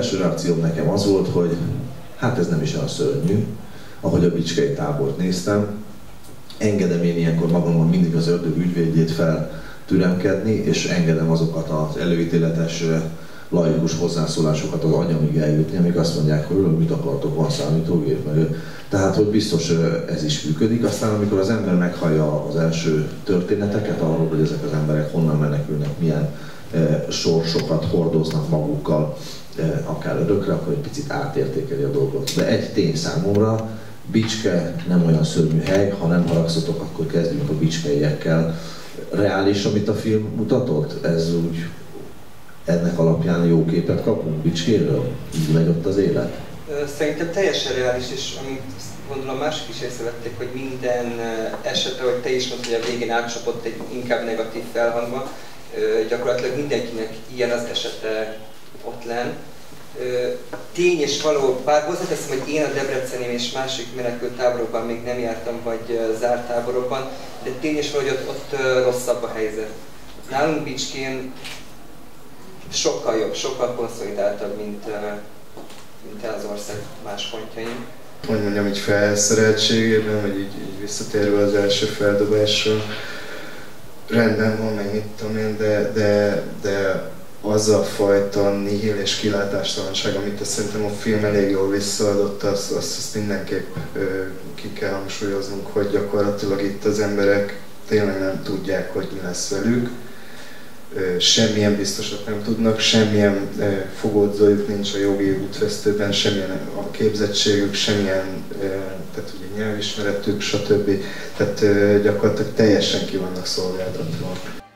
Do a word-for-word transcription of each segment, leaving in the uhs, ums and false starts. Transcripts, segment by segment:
első reakcióm nekem az volt, hogy hát ez nem is olyan szörnyű, ahogy a bicskei tábort néztem. Engedem én ilyenkor magamon mindig az ördög ügyvédjét feltüremkedni, és engedem azokat az előítéletes laikus hozzászólásokat az agyamig eljutni, amik azt mondják, hogy mit akartok, van számítógép, meg. Tehát, hogy biztos ez is működik. Aztán, amikor az ember meghallja az első történeteket arról, hogy ezek az emberek honnan menekülnek, milyen e, sorsokat hordoznak magukkal, e, akár örökre, akkor egy picit átértékeli a dolgot. De egy tény számomra, Bicske nem olyan szörnyű hely, ha nem haragszatok, akkor kezdjünk a bicskeiekkel. Reális, amit a film mutatott? Ez úgy, ennek alapján jó képet kapunk Bicskéről? Így megy ott az élet? Szerintem teljesen reális, és amit gondolom mások is észrevették, hogy minden esetre, hogy te is mondtad, hogy a végén átcsapott egy inkább negatív felhangba, gyakorlatilag mindenkinek ilyen az esete ott lenn. Tény és való, bár hozzáteszem, hogy én a debreceni és másik menekült táborokban még nem jártam, vagy zárt táborokban, de tény és való, hogy ott, ott rosszabb a helyzet. Nálunk Bicskén sokkal jobb, sokkal konszolidáltabb, mint, mint az ország más pontjain. Hogy mondjam, így felszereltségében, vagy így, így visszatérve az első feldobásra, rendben van, meg mit tudom én, de, de, de az a fajta nihil és kilátástalanság, amit szerintem a film elég jól visszaadott, azt, azt, azt mindenképp ö, ki kell hangsúlyoznunk, hogy gyakorlatilag itt az emberek tényleg nem tudják, hogy mi lesz velük. Ö, semmilyen biztosat nem tudnak, semmilyen ö, fogódzójuk nincs a jogi útvesztőben, semmilyen a képzettségük, semmilyen ö, tehát ugye nyelvismeretük, stb. Tehát ö, gyakorlatilag teljesen ki vannak szolgáltatva.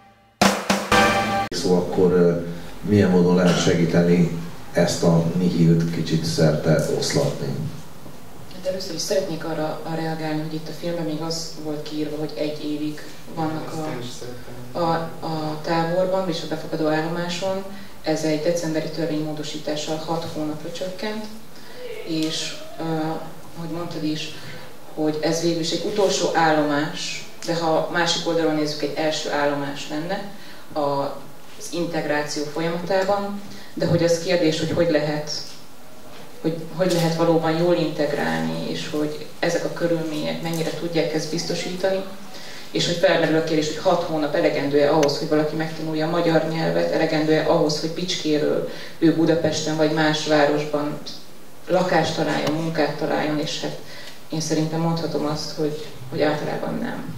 Szóval akkor milyen módon lehet segíteni ezt a nihilt kicsit szerte oszlatni? Hát először is szeretnék arra reagálni, hogy itt a filmben még az volt kiírva, hogy egy évig vannak a, a, a táborban és a befogadó állomáson. Ez egy decemberi törvénymódosítással hat hónapra csökkent, és uh, ahogy mondtad is, hogy ez végül is egy utolsó állomás, de ha másik oldalon nézzük, egy első állomás lenne a az integráció folyamatában, de hogy az kérdés, hogy hogy lehet, hogy, hogy lehet valóban jól integrálni, és hogy ezek a körülmények mennyire tudják ezt biztosítani, és hogy felmerül a kérdés, hogy hat hónap elegendő-e ahhoz, hogy valaki megtanulja a magyar nyelvet, elegendő-e ahhoz, hogy Bicskéről ő Budapesten vagy más városban lakást találjon, munkát találjon, és hát én szerintem mondhatom azt, hogy, hogy általában nem.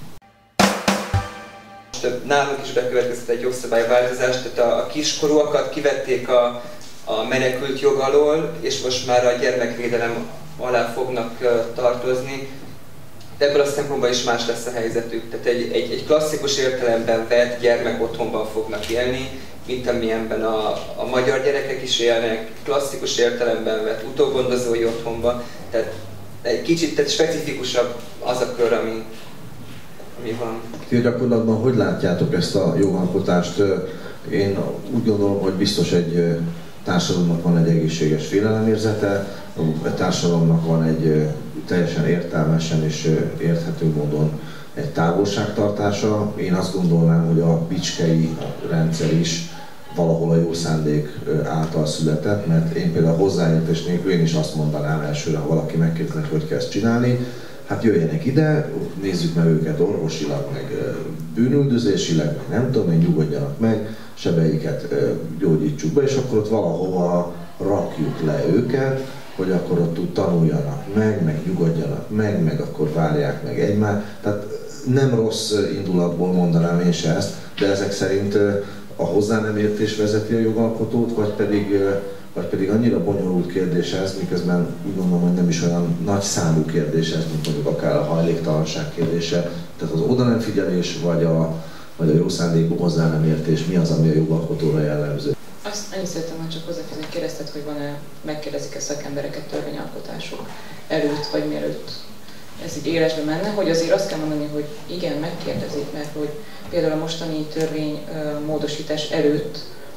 Nálunk is bekövetkezett egy jogszabályváltozás, tehát a, a kiskorúakat kivették a, a menekült jog alól, és most már a gyermekvédelem alá fognak uh, tartozni. De ebből a szempontból is más lesz a helyzetük. Tehát egy, egy, egy klasszikus értelemben vett gyermek otthonban fognak élni, mint amilyenben a, a magyar gyerekek is élnek, klasszikus értelemben vett utógondozói otthonban. Tehát egy kicsit tehát specifikusabb az a kör, ami mi van. Ti gyakorlatban hogy látjátok ezt a jogalkotást? Én úgy gondolom, hogy biztos egy társadalomnak van egy egészséges félelemérzete, a társadalomnak van egy teljesen értelmesen és érthető módon egy távolságtartása. Én azt gondolnám, hogy a bicskei rendszer is valahol a jó szándék által született, mert én például hozzáértés nélkül én is azt mondanám elsőre, ha valaki megkérdeznek, hogy kell ezt csinálni, hát jöjjenek ide, nézzük meg őket orvosilag, meg bűnüldözésileg, meg nem tudom én, nyugodjanak meg, sebeiket gyógyítsuk be, és akkor ott valahova rakjuk le őket, hogy akkor ott úgy tanuljanak meg, meg nyugodjanak meg, meg akkor várják meg egymást. Tehát nem rossz indulatból mondanám én se ezt, de ezek szerint a hozzá nem értés vezeti a jogalkotót, vagy pedig vagy pedig annyira bonyolult kérdés ez, miközben úgy gondolom, hogy nem is olyan nagy számú kérdés ez, mint mondjuk akár a hajléktalanság kérdése. Tehát az oda nem figyelés, vagy a, vagy a jó szándékú hozzá nem értés, mi az, ami a jogalkotóra jellemző? Azt annyit szerettem volna csak hozzáfűzni, kérdezted, hogy van-e, megkérdezik-e szakembereket törvényalkotások előtt, vagy mielőtt ez így élesbe menne, hogy azért azt kell mondani, hogy igen, megkérdezik, mert hogy például a mostani törvénymódosítás előtt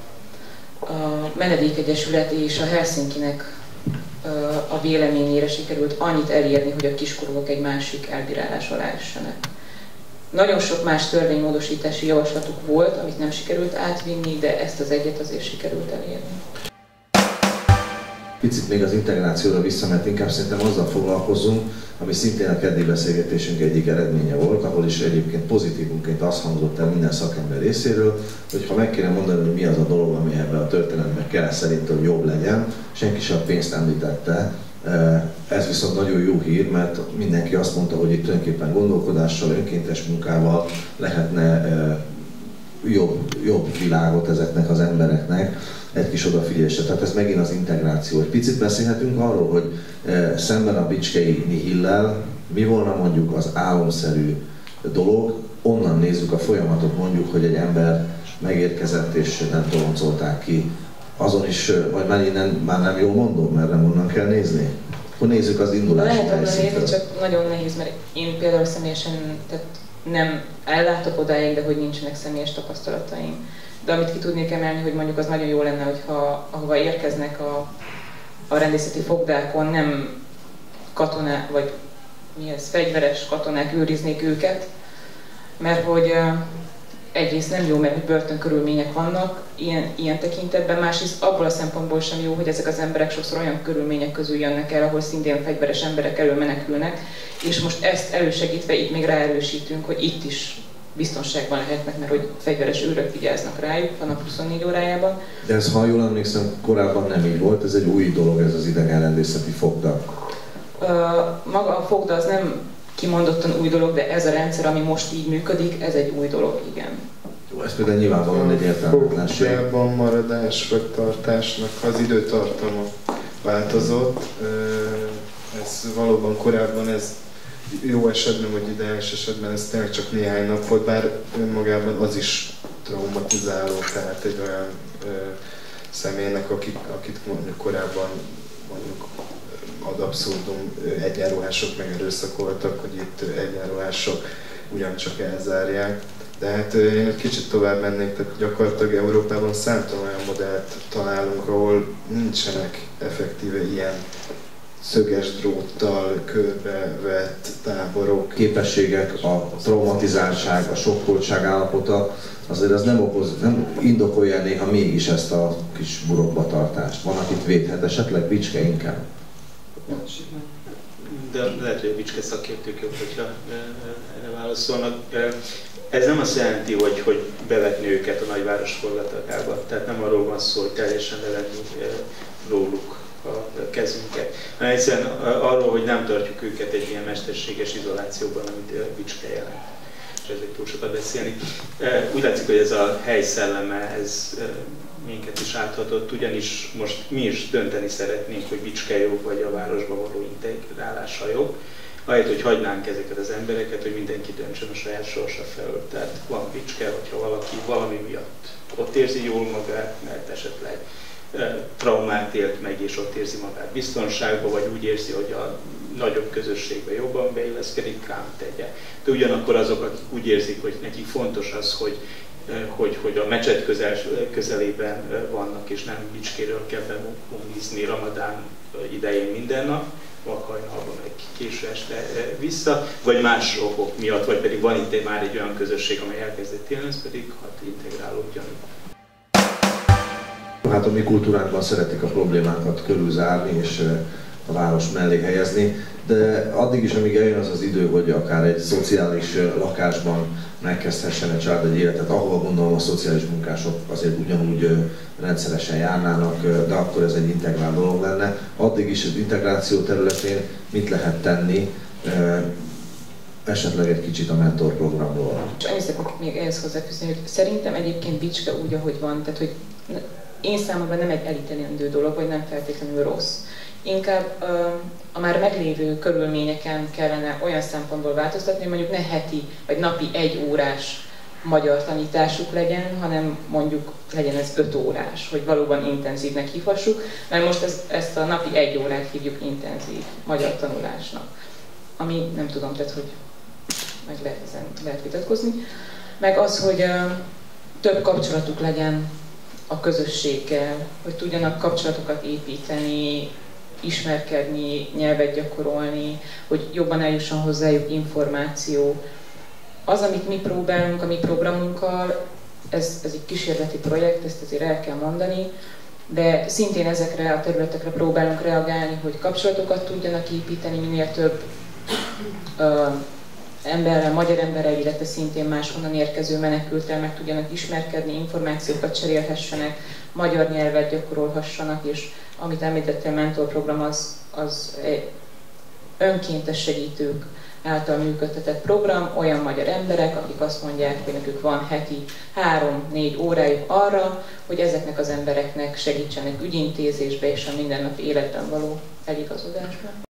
a Menedékegyesület és a Helsinkinek a véleményére sikerült annyit elérni, hogy a kiskorúak egy másik elbírálás alá essenek. Nagyon sok más törvénymódosítási javaslatuk volt, amit nem sikerült átvinni, de ezt az egyet azért sikerült elérni. picit még az integrációra vissza, mert inkább szerintem azzal foglalkozunk, ami szintén a keddi beszélgetésünk egyik eredménye volt, ahol is egyébként pozitívunként azt hangzott el minden szakember részéről, hogy ha meg kéne mondani, hogy mi az a dolog, ami ebben a történetben kell szerintem jobb legyen, senki sem a pénzt említette. Ez viszont nagyon jó hír, mert mindenki azt mondta, hogy itt tulajdonképpen gondolkodással, önkéntes munkával lehetne jobb, jobb világot ezeknek az embereknek, egy kis odafigyelésre. Tehát ez megint az integráció. Egy picit beszélhetünk arról, hogy szemben a bicskei nihillel mi volna mondjuk az álomszerű dolog, onnan nézzük a folyamatot, mondjuk, hogy egy ember megérkezett és nem toloncolták ki. Azon is, vagy már innen már nem jól mondom, mert nem onnan kell nézni. Akkor nézzük az indulási helyszíntől. Lehet onnan nézni, csak nagyon nehéz, mert én például személyesen tehát nem ellátok odáig, de hogy nincsenek személyes tapasztalataim. De amit ki tudnék emelni, hogy mondjuk az nagyon jó lenne, hogyha ahova érkeznek a, a rendészeti fogdákon nem katonák, vagy mi ez, fegyveres katonák őriznék őket, mert hogy egyrészt nem jó, mert hogy börtönkörülmények vannak ilyen, ilyen tekintetben, másrészt abból a szempontból sem jó, hogy ezek az emberek sokszor olyan körülmények közül jönnek el, ahol szintén fegyveres emberek elől menekülnek, és most ezt elősegítve itt még ráerősítünk, hogy itt is biztonságban lehetnek, mert hogy fegyveres őrök vigyáznak rájuk a nap huszonnégy órájában. De ez, ha jól emlékszem, korábban nem így volt, ez egy új dolog, ez az idegenrendészeti fogda. Uh, maga a fogda az nem kimondottan új dolog, de ez a rendszer, ami most így működik, ez egy új dolog, igen. Jó, ez például nyilvánvalóan egy értelmetlenség. A fogdában maradás vagy tartásnak az időtartama változott. Ez valóban korábban ez jó esetben, vagy ideális esetben ez tényleg csak néhány nap volt, bár önmagában az is traumatizáló, tehát egy olyan ö, személynek, akik, akit mondjuk korábban mondjuk ad abszurdum egyenruhások megerőszakoltak, hogy itt egyenruhások ugyancsak elzárják. De hát én egy kicsit tovább mennék, tehát gyakorlatilag Európában számtalan olyan modellt találunk, ahol nincsenek effektíve ilyen szöges dróttal körbevett táborok. Képességek, a traumatizáltság, a sokkoltság állapota, azért az nem, okoz, nem indokolja néha mégis ezt a kis burokba tartást. Van, akit védhet esetleg, bicske inkább. De lehet, hogy a bicske szakértők jobb, hogyha erre válaszolnak. Ez nem azt jelenti, hogy, hogy bevetni őket a nagyváros forgatagába. Tehát nem arról van szó, hogy teljesen levenni róluk a kezünket, hanem egyszerűen arról, hogy nem tartjuk őket egy ilyen mesterséges izolációban, amit a bicske jelent. És ezért túl sokat beszélni. Úgy látszik, hogy ez a hely szelleme, ez minket is áthatott, ugyanis most mi is dönteni szeretnénk, hogy bicske jobb, vagy a városba való integrálása jobb. Ahelyett, hogy hagynánk ezeket az embereket, hogy mindenki döntsön a saját sorsa felől. Tehát van bicske, hogyha valaki valami miatt ott érzi jól magát, mert esetleg traumát élt meg, és ott érzi magát biztonságban, vagy úgy érzi, hogy a nagyobb közösségbe jobban beilleszkedik, ám tegye. De ugyanakkor azok, akik úgy érzik, hogy nekik fontos az, hogy, hogy, hogy a mecset közel, közelében vannak, és nem bicskéről kell bemúmizni Ramadán idején minden nap, vagy hajnalban, meg késő este vissza, vagy más okok miatt, vagy pedig van itt már egy olyan közösség, amely elkezdett élni, ez pedig hat integrálódjon. Hát a mi kultúránkban szeretik a problémákat körülzárni és a város mellé helyezni, de addig is, amíg eljön az az idő, hogy akár egy szociális lakásban megkezdhessen egy család egy életet, ahova gondolom a szociális munkások azért ugyanúgy rendszeresen járnának, de akkor ez egy integrál dolog lenne. Addig is az integráció területén mit lehet tenni, esetleg egy kicsit a mentorprogramról. És annyit szeretnék még ehhez hozzáfűzni, hogy szerintem egyébként bicske úgy, ahogy van, tehát hogy én számomra nem egy elítélendő dolog, vagy nem feltétlenül rossz. Inkább a már meglévő körülményeken kellene olyan szempontból változtatni, hogy mondjuk ne heti vagy napi egy órás magyar tanításuk legyen, hanem mondjuk legyen ez öt órás, hogy valóban intenzívnek hívhassuk, mert most ez, ezt a napi egy órát hívjuk intenzív magyar tanulásnak. Ami nem tudom, tehát hogy meg lehet, ezen lehet vitatkozni. Meg az, hogy több kapcsolatuk legyen a közösséggel, hogy tudjanak kapcsolatokat építeni, ismerkedni, nyelvet gyakorolni, hogy jobban eljusson hozzájuk információ. Az, amit mi próbálunk a mi programunkkal, ez, ez egy kísérleti projekt, ezt azért el kell mondani, de szintén ezekre a területekre próbálunk reagálni, hogy kapcsolatokat tudjanak építeni, minél több ö, emberrel, magyar emberrel, illetve szintén máshonnan érkező menekülttel meg tudjanak ismerkedni, információkat cserélhessenek, magyar nyelvet gyakorolhassanak, és amit említettél, mentorprogram az, az önkéntes segítők által működtetett program, olyan magyar emberek, akik azt mondják, hogy nekük van heti három-négy órájuk arra, hogy ezeknek az embereknek segítsenek ügyintézésbe és a mindennapi életben való eligazodásban.